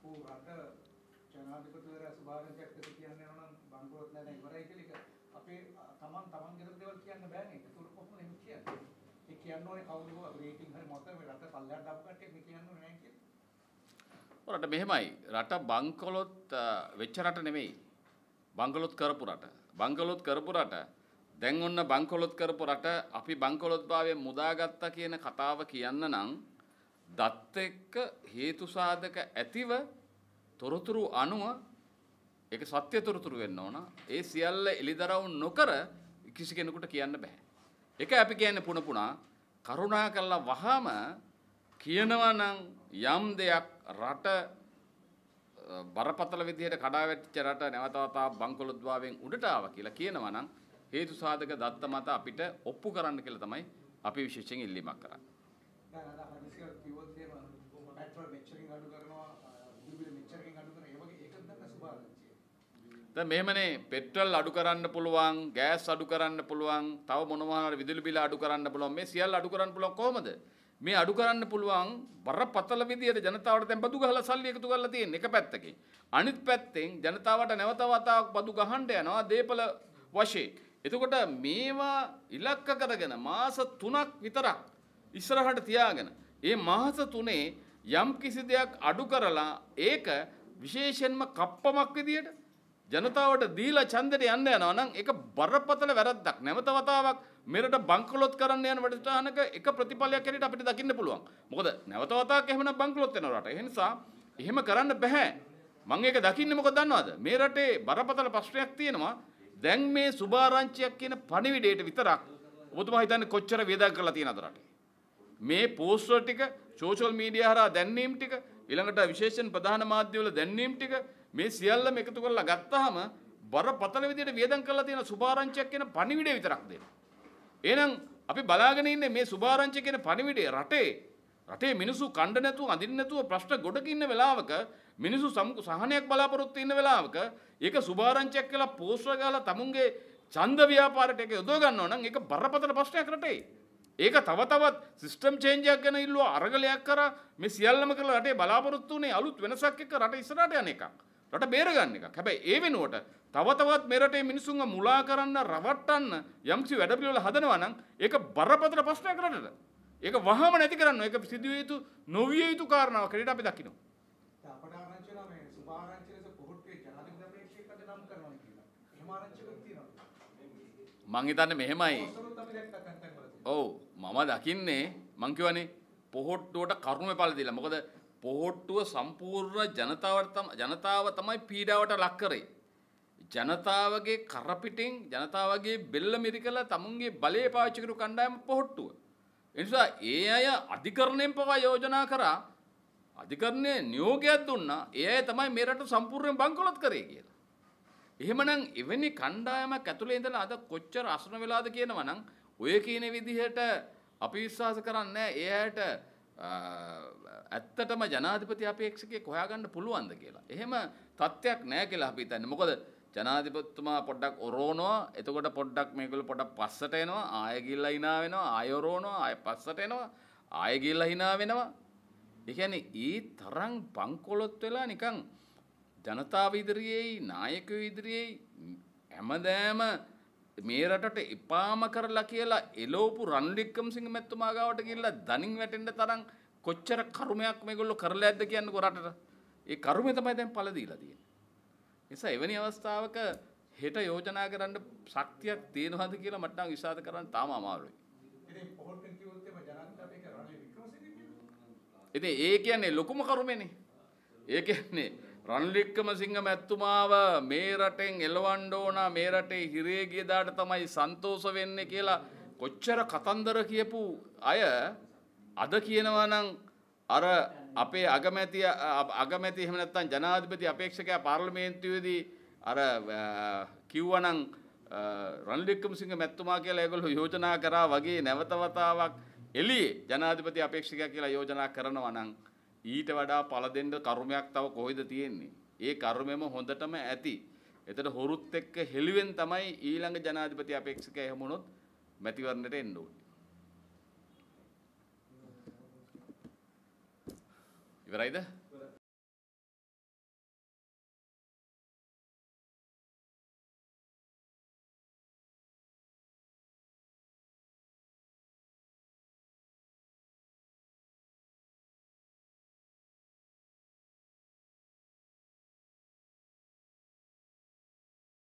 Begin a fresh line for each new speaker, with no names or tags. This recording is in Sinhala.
රට ජනාධිපතිවරයා සුභාරංචියක් කියන්නේ නෝනම් බංගලොත් නෑ දැන් ඉවරයි කියලා ඒක අපේ තමන් ගෙදර දේවල් කියන්න බෑනේ. ඒක කොහොමද එහෙම කියන්නේ? ඒ කියන්න ඕනේ කවුද රේටින් හරි මොකද මේ රට පල්ලෙහාට දාපු කට්ටිය මේ කියන්න ඕනේ නෑ කියලා.
රට මෙහෙමයි. රට බංකොලොත් වෙච්ච රට නෙමෙයි. බංකොලොත් කරපු රට. බංකොලොත් කරපු රට. දැන් ඔන්න බංකොලොත් කරපු රට අපි බංකොලොත් භාවයෙන් මුදාගත්තා කියන කතාව කියන්න නම් දත් එක්ක හේතු සාධක ඇතිව තොරතුරු අනුව ඒක සත්‍ය තොරතුරු වෙන්න ඕන. ඒ සියල්ල එලිදරව් නොකර කිසි කෙනෙකුට කියන්න බෑ. ඒක අපි කියන්නේ පුන පුනා කරුණා කළා වහම කියනවා නම් යම් දෙයක් රට බරපතල විදිහට කඩා වැටිච්ච රට නැවත වතාවක් බංකොලොත් භාවයෙන් උඩට ආවා කියලා කියනවා නම් හේතු සාධක දත්ත මත අපිට ඔප්පු කරන්න කියලා තමයි අපි විශේෂයෙන් ඉල්ලීමක් කරන්නේ.
දැන් අද හදිසිය කිව්වොත් එහෙම පෙට්‍රල් මෙච්චරින් අඩු කරනවා විදුලි මෙච්චරකින් අඩු කරනවා ඒ වගේ ඒකද නැත්නම් සුභාරංචිය.
දැන් මෙහෙමනේ පෙට්‍රල් අඩු කරන්න පුළුවන්, ගෑස් අඩු කරන්න පුළුවන්, තව මොනවා හරි විදුලි බිල අඩු කරන්න පුළුවන්. මේ සියල්ල අඩු කරන්න පුළුවන් කොහොමද? මේ අඩු කරන්න පුළුවන් බරපතල විදියට ජනතාවට දැන් බදු ගහලා සල්ලි එකතු කරලා තියෙන එක පැත්තකින්. අනිත් පැත්තෙන් ජනතාවට නැවත වතාවක් බදු ගහන්න යනවා දීපල වශයෙන්. එතකොට මේවා ඉලක්ක කරගෙන මාස 3ක් විතරක් ඉස්සරහට තියාගෙන ඒ මාස 3 යම් කිසි දෙයක් අඩු කරලා ඒක විශේෂයෙන්ම කප්පමක් විදියට ජනතාවට දීලා ඡන්දෙට යන්න යනවා නම් ඒක බරපතල වැරද්දක්. නැවත වතාවක් මෙරට බංකොලොත් කරන්න යන වැඩසටහනක එක ප්‍රතිඵලයක් හැටියට අපිට දකින්න පුළුවන්. මොකද නැවත වතාවක් එහෙමනම් බංකොලොත් වෙනවා රට. ඒ නිසා එහෙම කරන්න බෑ. මම ඒක දකින්නේ මොකද දන්නවද? මේ රටේ බරපතල ප්‍රශ්නයක් තියෙනවා. දැන් මේ සුභාරංචියක් කියන පණිවිඩයට විතරක් ඔබතුමා හිතන්නේ කොච්චර වේදම් කරලා තියෙනවද රටේ? මේ පෝස්ටර් ටික, සෝෂල් මීඩියා හරහා දැන්වීම් ටික, ඊළඟට විශේෂයෙන් ප්‍රධාන මාධ්‍යවල දැන්වීම් ටික මේ සියල්ලම එකතු කරලා ගත්තාම බරපතල විදියට වේදම් කරලා තියෙන සුභාරංචියක් කියන පණිවිඩය විතරක් දෙන්න. එහෙනම් අපි බලාගෙන ඉන්නේ මේ සුභාරංචිය කියන පණිවිඩය රටේ මිනිස්සු කණ්ඩ නැතුව අඳින්න නැතුව ප්‍රශ්න ගොඩක ඉන්න වෙලාවක මිනිස්සු සහනයක් බලාපොරොත්තු ඉන්න වෙලාවක ඒක සුභාරංචියක් කියලා පෝස්ටර් ගහලා තමුන්ගේ ඡන්ද ව්‍යාපාරයට ඒක යොදව ගන්නවා නම් ඒක බරපතල ප්‍රශ්නයක් රටේ. ඒක තව තවත් සිස්ටම් චේන්ජ් එකක් ගැන ඉල්ලුවා අරගලයක් කරා මේ සියල්ලම කරලා රටේ බලාපොරොත්තු උනේ අලුත් වෙනසක් එක්ක රට ඉස්සරහට යන එකක්. රට බේර ගන්න එකක්. හැබැයි ඒ වෙනුවට තව තවත් මේ රටේ මිනිසුන්ව මුලා කරන්න, රවට්ටන්න යම්කිසි වැඩ පිළිවෙල හදනවා නම් ඒක බරපතල ප්‍රශ්නයක් රටට. ඒක වහාම නැති කරන්න. ඒක සිදුවිය යුතු නොවිය යුතු කාරණාවක් හැටියට අපි දකිනවා.
අපට ආරංචිලා මේ සුභාරංචිලස පොහොට්ටුවේ ජනාධිපති අපේක්ෂකද නම් කරනවා කියලා. එහෙම ආරංචියක් තියෙනවා.
මං හිතන්නේ මෙහෙමයි. ඔව් මම දකින්නේ මං කියවනේ පොහොට්ටුවට කරුණේ පළ දීලා. මොකද පොහොට්ටුව සම්පූර්ණ ජනතාව තමයි පීඩාවට ලක් කරේ. ජනතාවගේ කරපිටින් ජනතාවගේ බෙල්ල මිරිකලා තමුන්ගේ බලය පාවිච්චි කරපු කණ්ඩායම පොහොට්ටුව. ඒ නිසා ඒ අය අධිකරණයෙන් පවා යෝජනා කරා අධිකරණයේ නියෝගයක් දුන්නා. ඒ අය තමයි මේ රට සම්පූර්ණයෙන් බංකොලොත් කරේ කියලා. එහෙමනම් එවැනි කණ්ඩායමක් ඇතුලේ ඉඳලා අද කොච්චර අසරණ වෙලාද කියනවා නම් ඔය කියන විදිහට අපි විශ්වාස කරන්නේ ඒ ඇයට ඇත්තටම ජනාධිපති අපේක්ෂකයෙක් හොයාගන්න පුළුවන්ද කියලා. එහෙම තත්ත්වයක් නැහැ කියලා අපි හිතන්නේ. මොකද ජනාධිපතිතුමා පොඩ්ඩක් ඔරෝනවා. එතකොට පොඩ්ඩක් මේගොල්ලෝ පොඩ්ඩක් පස්සට එනවා. ආයෙ ගිහිල්ලා hina වෙනවා. ආයෙ ඔරෝනවා. ආයෙ පස්සට එනවා. ආයෙ ගිහිල්ලා hina වෙනවා. ඒ කියන්නේ ඊ තරම් බංකොලොත් වෙලා නිකන් ජනතාව ඉදිරියේ නායකයෝ ඉදිරියේ හැමදාම මේ රටට එපාම කරලා කියලා එළවපු රනිල් වික්‍රමසිංහ මැතිතුමා ගාවට ගිහිල්ලා දණින් වැටෙන්න තරම් කොච්චර කර්මයක් මේගොල්ලෝ කරලා ඇද්ද කියන්නකෝ රටට. ඒ කර්මය තමයි දැන් පළ දීලා තියෙන්නේ. නිසා එවැනි අවස්ථාවක හෙට යෝජනා කරන්න ශක්තියක් තියෙනවද කියලා මට නම් විශ්වාස කරන්න තාම අමාරුයි.
ඉතින් පොහොට්ටුවෙන් කිව්වොත් එම ජනාධිපති අපේක රනිල් වික්‍රමසිංහ කියනවා.
ඉතින් ඒ කියන්නේ ලොකුම කර්මෙනේ. ඒ කියන්නේ රනිල් වික්‍රමසිංහ මැතිතුමාව මේ රටෙන් එලවන්න ඕන මේ රටේ හිරේ ගිය දාට තමයි සන්තෝෂ වෙන්නේ කියලා කොච්චර කතන්දර කියපු අය අද කියනවා නම් අර අපේ අගමැති එහෙම නැත්නම් ජනාධිපති අපේක්ෂකයා පාර්ලිමේන්තුවේදී අර කිව්වනම් රනිල් වික්‍රමසිංහ මැතිතුමා කියලා ඒගොල්ලෝ යෝජනා කරා වගේ නැවත වතාවක් එළියේ ජනාධිපති අපේක්ෂකයා කියලා යෝජනා කරනවා නම් ඊට වඩා පළ දෙන්න කර්මයක් තව කොහෙද තියෙන්නේ? ඒ කර්මෙම හොඳටම ඇති. එතන හොරුත් එක්ක හෙළුවෙන් තමයි ඊළඟ ජනාධිපති අපේක්ෂකයා එහෙම වුණොත් මැතිවරණයට එන්න ඕනේ. ඉවරයිද?